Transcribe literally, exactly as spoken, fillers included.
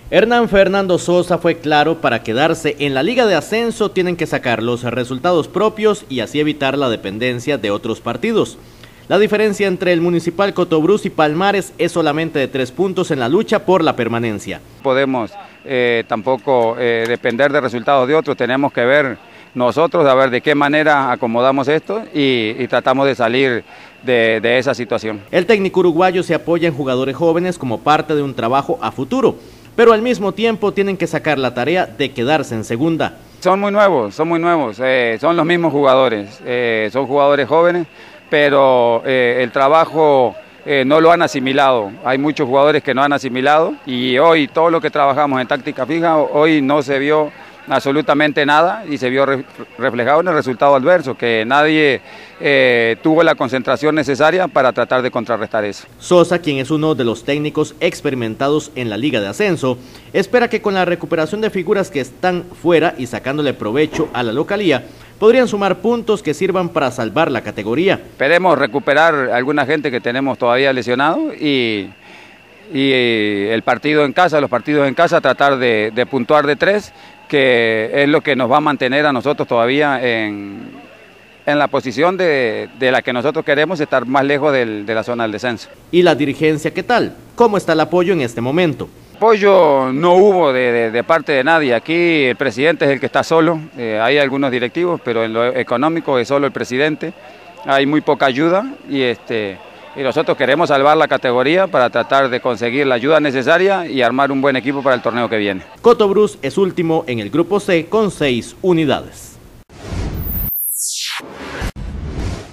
Hernán Fernando Sosa fue claro: para quedarse en la Liga de Ascenso tienen que sacar los resultados propios y así evitar la dependencia de otros partidos. La diferencia entre el Municipal Cotobruz y Palmares es solamente de tres puntos en la lucha por la permanencia. Podemos eh, tampoco eh, depender de resultados de otros, tenemos que ver nosotros a ver de qué manera acomodamos esto y, y tratamos de salir de, de esa situación. El técnico uruguayo se apoya en jugadores jóvenes como parte de un trabajo a futuro, pero al mismo tiempo tienen que sacar la tarea de quedarse en segunda. Son muy nuevos, son muy nuevos, eh, son los mismos jugadores, eh, son jugadores jóvenes, pero eh, el trabajo eh, no lo han asimilado. Hay muchos jugadores que no han asimilado y hoy todo lo que trabajamos en táctica fija, hoy no se vio absolutamente nada y se vio re reflejado en el resultado adverso, que nadie eh, tuvo la concentración necesaria para tratar de contrarrestar eso. Sosa, quien es uno de los técnicos experimentados en la Liga de Ascenso, espera que con la recuperación de figuras que están fuera y sacándole provecho a la localía, podrían sumar puntos que sirvan para salvar la categoría. Esperemos recuperar a alguna gente que tenemos todavía lesionado y, y el partido en casa, los partidos en casa, tratar de, de puntuar de tres, que es lo que nos va a mantener a nosotros todavía en, en la posición de, de la que nosotros queremos, estar más lejos del, de la zona del descenso. ¿Y la dirigencia qué tal? ¿Cómo está el apoyo en este momento? Apoyo no hubo de, de, de parte de nadie. Aquí el presidente es el que está solo, eh, hay algunos directivos, pero en lo económico es solo el presidente. Hay muy poca ayuda y, este, y nosotros queremos salvar la categoría para tratar de conseguir la ayuda necesaria y armar un buen equipo para el torneo que viene. Cotobruz es último en el grupo C con seis unidades.